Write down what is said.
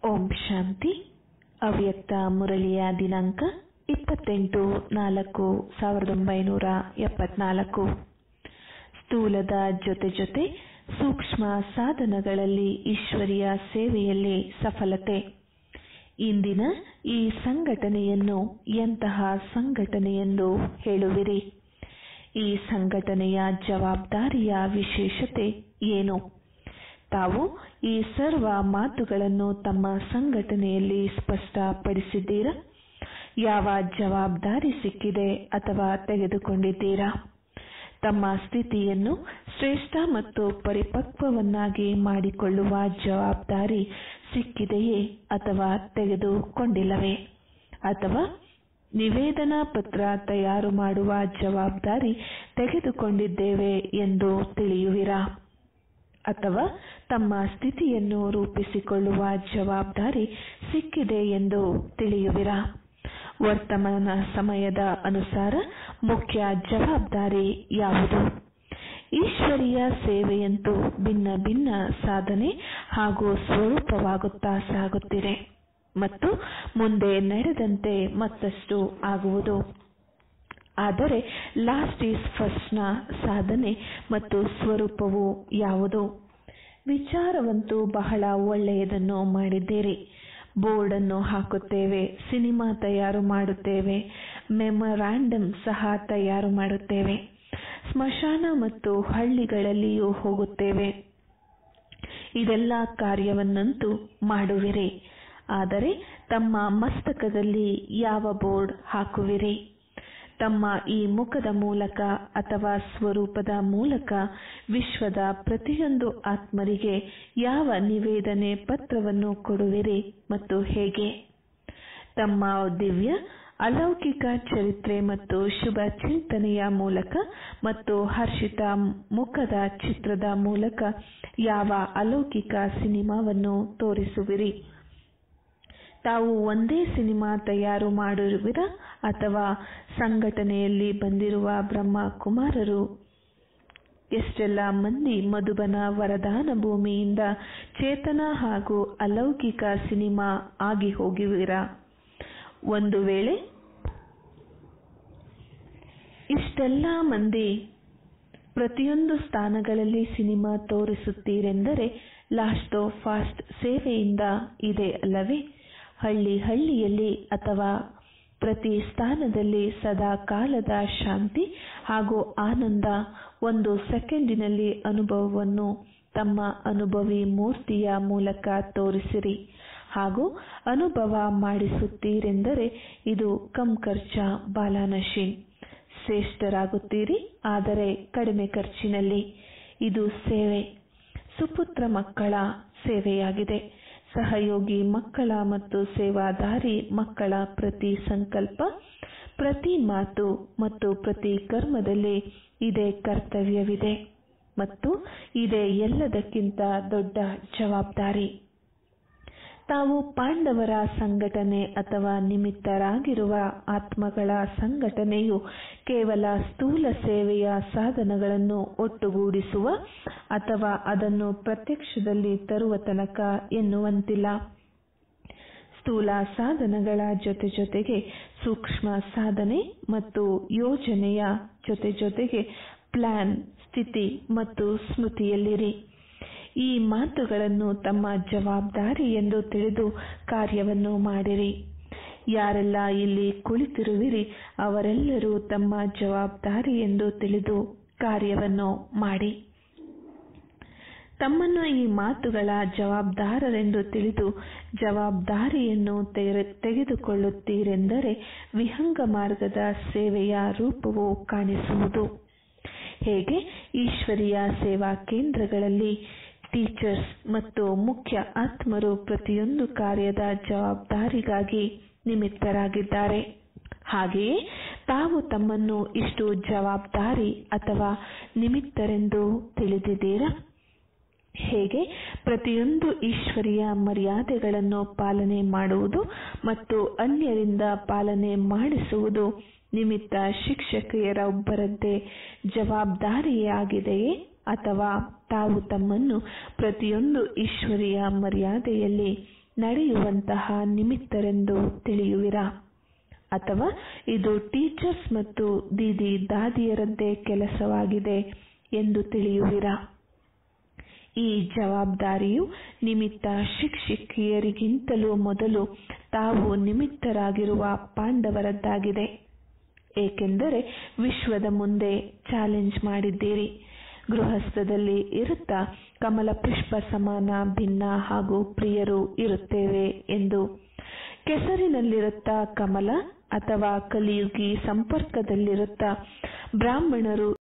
ಓಂ ಶಾಂತಿ. ಅವ್ಯಕ್ತ ಮುರಳಿಯ ದಿನಾಂಕ 28/4/1974. ಸ್ಥೂಲದ ಜೊತೆ ಸೂಕ್ಷ್ಮ ಸಾಧನಗಳಲ್ಲಿ ಈಶ್ವರಿಯ ಸೇವೆಯಲ್ಲಿ ಸಫಲತೆ. ಇಂದಿನ ಈ ಸಂಘಟನೆಯನ್ನು ಎಂತಹ ಸಂಘಟನೆಯೆಂದು ಹೇಳುವಿರಿ? ಈ ಸಂಘಟನೆಯ ಜವಾಬ್ದಾರಿಯ ವಿಶೇಷತೆ ಏನು? ತಾವು ಈ ಸರ್ವ ಮಾತುಗಳನ್ನು ತಮ್ಮ ಸಂಘಟನೆಯಲ್ಲಿ ಸ್ಪಷ್ಟಪಡಿಸಿದ್ದೀರಾ? ಯಾವ ಜವಾಬ್ದಾರಿ ಸಿಕ್ಕಿದೆ ಅಥವಾ ತೆಗೆದುಕೊಂಡಿದ್ದೀರಾ? ತಮ್ಮ ಸ್ಥಿತಿಯನ್ನು ಶ್ರೇಷ್ಠ ಮತ್ತು ಪರಿಪಕ್ವವನ್ನಾಗಿ ಮಾಡಿಕೊಳ್ಳುವ ಜವಾಬ್ದಾರಿ ಸಿಕ್ಕಿದೆಯೇ ಅಥವಾ ತೆಗೆದುಕೊಂಡಿಲ್ಲವೇ? ಅಥವಾ ನಿವೇದನಾ ಪತ್ರ ತಯಾರು ಮಾಡುವ ಜವಾಬ್ದಾರಿ ತೆಗೆದುಕೊಂಡಿದ್ದೇವೆ ಎಂದು ತಿಳಿಯುವಿರಾ? ಅಥವಾ ತಮ್ಮ ಸ್ಥಿತಿಯನ್ನು ರೂಪಿಸಿಕೊಳ್ಳುವ ಜವಾಬ್ದಾರಿ ಸಿಕ್ಕಿದೆ ಎಂದು ತಿಳಿಯುವಿರಾ? ವರ್ತಮಾನ ಸಮಯದ ಅನುಸಾರ ಮುಖ್ಯ ಜವಾಬ್ದಾರಿ ಯಾವುದು? ಈಶ್ವರಿಯ ಸೇವೆಯಂತೂ ಭಿನ್ನ ಭಿನ್ನ ಸಾಧನೆ ಹಾಗೂ ಸ್ವರೂಪವಾಗುತ್ತಾ ಸಾಗುತ್ತಿದೆ ಮತ್ತು ಮುಂದೆ ನಡೆದಂತೆ ಮತ್ತಷ್ಟು ಆಗುವುದು. ಆದರೆ ಲಾಸ್ಟ್ ಈಸ್ ಫಸ್ಟ್ನ ಸಾಧನೆ ಮತ್ತು ಸ್ವರೂಪವು ಯಾವುದು? ವಿಚಾರವಂತೂ ಬಹಳ ಒಳ್ಳೆಯದನ್ನು ಮಾಡಿದ್ದೀರಿ. ಬೋರ್ಡ್ ಅನ್ನು ಹಾಕುತ್ತೇವೆ, ಸಿನಿಮಾ ತಯಾರು ಮಾಡುತ್ತೇವೆ, ಮೆಮೊರಾಂಡಮ್ ಸಹ ತಯಾರು ಮಾಡುತ್ತೇವೆ, ಸ್ಮಶಾನ ಮತ್ತು ಹಳ್ಳಿಗಳಲ್ಲಿಯೂ ಹೋಗುತ್ತೇವೆ. ಇದೆಲ್ಲ ಕಾರ್ಯವನ್ನಂತೂ ಮಾಡುವಿರಿ. ಆದರೆ ತಮ್ಮ ಮಸ್ತಕದಲ್ಲಿ ಯಾವ ಬೋರ್ಡ್ ಹಾಕುವಿರಿ? ತಮ್ಮ ಈ ಮುಖದ ಮೂಲಕ ಅಥವಾ ಸ್ವರೂಪದ ಮೂಲಕ ವಿಶ್ವದ ಪ್ರತಿಯೊಂದು ಆತ್ಮರಿಗೆ ಯಾವ ನಿವೇದನೆ ಪತ್ರವನ್ನು ಕೊಡುವಿರಿ ಮತ್ತು ಹೇಗೆ? ತಮ್ಮ ದಿವ್ಯ ಅಲೌಕಿಕ ಚರಿತ್ರೆ ಮತ್ತು ಶುಭ ಚಿಂತನೆಯ ಮೂಲಕ ಮತ್ತು ಹರ್ಷಿತ ಮುಖದ ಚಿತ್ರದ ಮೂಲಕ ಯಾವ ಅಲೌಕಿಕ ಸಿನಿಮಾವನ್ನು ತೋರಿಸುವಿರಿ? ತಾವು ಒಂದೇ ಸಿನಿಮಾ ತಯಾರು ಮಾಡುವಿರಾ? ಅಥವಾ ಸಂಘಟನೆಯಲ್ಲಿ ಬಂದಿರುವ ಬ್ರಹ್ಮ ಕುಮಾರರು ಎಷ್ಟೆಲ್ಲ ಮಂದಿ ಮಧುಬನ ವರದಾನ ಭೂಮಿಯಿಂದ ಚೇತನ ಹಾಗೂ ಅಲೌಕಿಕ ಸಿನಿಮಾ ಆಗಿ ಹೋಗುವಿರಾ? ಒಂದು ವೇಳೆ ಇಷ್ಟೆಲ್ಲ ಮಂದಿ ಪ್ರತಿಯೊಂದು ಸ್ಥಾನಗಳಲ್ಲಿ ಸಿನಿಮಾ ತೋರಿಸುತ್ತೀರೆಂದರೆ ಲಾಸ್ಟ್ ಫಾಸ್ಟ್ ಸೇವೆಯಿಂದ ಇದೆ ಅಲ್ಲವೇ? ಹಳ್ಳಿಯಲ್ಲಿ ಅಥವಾ ಪ್ರತಿ ಸ್ಥಾನದಲ್ಲಿ ಸದಾ ಕಾಲದ ಶಾಂತಿ ಹಾಗೂ ಆನಂದ ಒಂದು ಸೆಕೆಂಡಿನಲ್ಲಿ ಅನುಭವವನ್ನು ತಮ್ಮ ಅನುಭವಿ ಮೂರ್ತಿಯ ಮೂಲಕ ತೋರಿಸಿರಿ ಹಾಗೂ ಅನುಭವ ಮಾಡಿಸುತ್ತೀರೆಂದರೆ ಇದು ಕಮ್ ಖರ್ಚ ಬಾಲಾನಶೀನ್. ಶ್ರೇಷ್ಠರಾಗುತ್ತೀರಿ, ಆದರೆ ಕಡಿಮೆ ಖರ್ಚಿನಲ್ಲಿ. ಇದು ಸೇವೆ, ಸುಪುತ್ರ ಮಕ್ಕಳ ಸೇವೆಯಾಗಿದೆ. ಸಹಯೋಗಿ ಮಕ್ಕಳ ಮತ್ತು ಸೇವಾದಾರಿ ಮಕ್ಕಳ ಪ್ರತಿ ಸಂಕಲ್ಪ, ಪ್ರತಿ ಮಾತು ಮತ್ತು ಪ್ರತಿ ಕರ್ಮದಲ್ಲಿ ಇದೇ ಕರ್ತವ್ಯವಿದೆ ಮತ್ತು ಇದೇ ಎಲ್ಲದಕ್ಕಿಂತ ದೊಡ್ಡ ಜವಾಬ್ದಾರಿ. ತಾವು ಪಾಂಡವರ ಸಂಘಟನೆ ಅಥವಾ ನಿಮಿತ್ತರಾಗಿರುವ ಆತ್ಮಗಳ ಸಂಘಟನೆಯು ಕೇವಲ ಸ್ಥೂಲ ಸೇವೆಯ ಸಾಧನಗಳನ್ನು ಒಟ್ಟುಗೂಡಿಸುವ ಅಥವಾ ಅದನ್ನು ಪ್ರತ್ಯಕ್ಷದಲ್ಲಿ ತರುವ ತನಕ ಎನ್ನುವಂತಿಲ್ಲ. ಸ್ಥೂಲ ಸಾಧನಗಳ ಜೊತೆಗೆ ಸೂಕ್ಷ್ಮ ಸಾಧನೆ ಮತ್ತು ಯೋಜನೆಯ ಜೊತೆಗೆ ಪ್ಲಾನ್, ಸ್ಥಿತಿ ಮತ್ತು ಸ್ಮೃತಿಯಲ್ಲಿರಿ. ಈ ಮಾತುಗಳನ್ನು ತಮ್ಮ ಜವಾಬ್ದಾರಿ ಎಂದು ತಿಳಿದು ಕಾರ್ಯವನ್ನು ಮಾಡಿರಿ. ಯಾರೆಲ್ಲ ಇಲ್ಲಿ ಕುಳಿತಿರುವಿರಿ ಅವರೆಲ್ಲರೂ ತಮ್ಮ ಜವಾಬ್ದಾರಿ ಎಂದು ತಿಳಿದು ಕಾರ್ಯವನ್ನು ಮಾಡಿ. ತಮ್ಮನ್ನು ಈ ಮಾತುಗಳ ಜವಾಬ್ದಾರರೆಂದು ತಿಳಿದು ಜವಾಬ್ದಾರಿಯನ್ನು ತೆಗೆದುಕೊಳ್ಳುತ್ತೀರೆಂದರೆ ವಿಹಂಗ ಮಾರ್ಗದ ಸೇವೆಯ ರೂಪವು ಕಾಣಿಸುವುದು. ಹೇಗೆ ಈಶ್ವರಿಯ ಸೇವಾ ಕೇಂದ್ರಗಳಲ್ಲಿ ಟೀಚರ್ಸ್ ಮತ್ತು ಮುಖ್ಯ ಆತ್ಮರು ಪ್ರತಿಯೊಂದು ಕಾರ್ಯದ ಜವಾಬ್ದಾರಿಗಾಗಿ ನಿಮಿತ್ತರಾಗಿದ್ದಾರೆ, ಹಾಗೆಯೇ ತಾವು ತಮ್ಮನ್ನು ಇಷ್ಟು ಜವಾಬ್ದಾರಿ ಅಥವಾ ನಿಮಿತ್ತರೆಂದು ತಿಳಿದಿದ್ದೀರಾ? ಹೇಗೆ ಪ್ರತಿಯೊಂದು ಈಶ್ವರಿಯ ಮರ್ಯಾದೆಗಳನ್ನು ಪಾಲನೆ ಮಾಡುವುದು ಮತ್ತು ಅನ್ಯರಿಂದ ಪಾಲನೆ ಮಾಡಿಸುವುದು ನಿಮಿತ್ತ ಶಿಕ್ಷಕಿಯರೊಬ್ಬರದ್ದೇ ಜವಾಬ್ದಾರಿಯಾಗಿದೆಯೇ? ಅಥವಾ ತಾವು ತಮ್ಮನ್ನು ಪ್ರತಿಯೊಂದು ಈಶ್ವರಿಯ ಮರ್ಯಾದೆಯಲ್ಲಿ ನಡೆಯುವಂತಹ ನಿಮಿತ್ತರೆಂದು ತಿಳಿಯುವಿರಾ? ಅಥವಾ ಇದು ಟೀಚರ್ಸ್ ಮತ್ತು ದೀದಿ ದಾದಿಯರದ್ದೇ ಕೆಲಸವಾಗಿದೆ ಎಂದು ತಿಳಿಯುವಿರಾ? ಈ ಜವಾಬ್ದಾರಿಯು ನಿಮಿತ್ತ ಶಿಕ್ಷಕಿಯರಿಗಿಂತಲೂ ಮೊದಲು ತಾವು ನಿಮಿತ್ತರಾಗಿರುವ ಪಾಂಡವರದ್ದಾಗಿದೆ. ಏಕೆಂದರೆ ವಿಶ್ವದ ಮುಂದೆ ಚಾಲೆಂಜ್ ಮಾಡಿದ್ದೀರಿ. ಗೃಹಸ್ಥದಲ್ಲಿ ಇರುತ್ತಾ ಕಮಲ ಪುಷ್ಪ ಸಮಾನ ಭಿನ್ನ ಹಾಗೂ ಪ್ರಿಯರು ಇರುತ್ತೇವೆ ಎಂದು. ಕೆಸರಿನಲ್ಲಿರುತ್ತಾ ಕಮಲ ಅಥವಾ ಕಲಿಯುಗಿ ಸಂಪರ್ಕದಲ್ಲಿರುತ್ತಾ ಬ್ರಾಹ್ಮಣರು